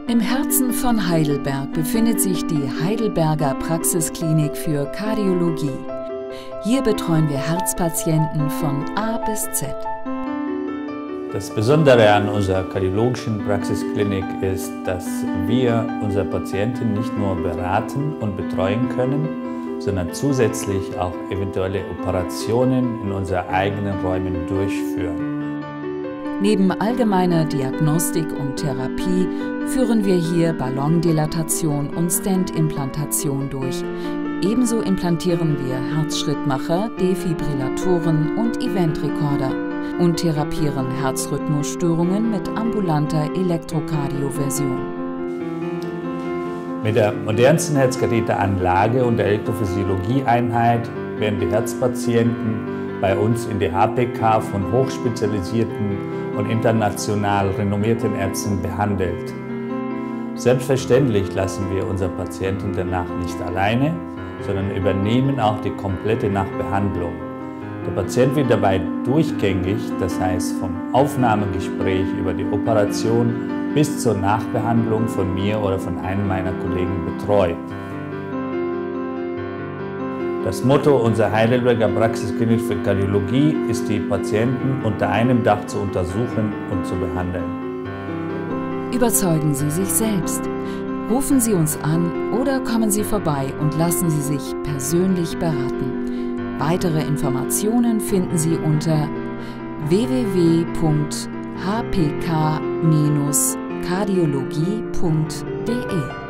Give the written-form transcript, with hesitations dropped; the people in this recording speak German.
Im Herzen von Heidelberg befindet sich die Heidelberger Praxisklinik für Kardiologie. Hier betreuen wir Herzpatienten von A bis Z. Das Besondere an unserer kardiologischen Praxisklinik ist, dass wir unsere Patienten nicht nur beraten und betreuen können, sondern zusätzlich auch eventuelle Operationen in unseren eigenen Räumen durchführen. Neben allgemeiner Diagnostik und Therapie führen wir hier Ballondilatation und Stent-Implantation durch. Ebenso implantieren wir Herzschrittmacher, Defibrillatoren und Eventrekorder und therapieren Herzrhythmusstörungen mit ambulanter Elektrokardioversion. Mit der modernsten Herzkatheteranlage und der Elektrophysiologieeinheit werden die Herzpatienten bei uns in der HPK von hochspezialisierten und international renommierten Ärzten behandelt. Selbstverständlich lassen wir unsere Patienten danach nicht alleine, sondern übernehmen auch die komplette Nachbehandlung. Der Patient wird dabei durchgängig, das heißt vom Aufnahmegespräch über die Operation bis zur Nachbehandlung von mir oder von einem meiner Kollegen betreut. Das Motto unserer Heidelberger Praxisklinik für Kardiologie ist, die Patienten unter einem Dach zu untersuchen und zu behandeln. Überzeugen Sie sich selbst. Rufen Sie uns an oder kommen Sie vorbei und lassen Sie sich persönlich beraten. Weitere Informationen finden Sie unter www.hpk-kardiologie.de.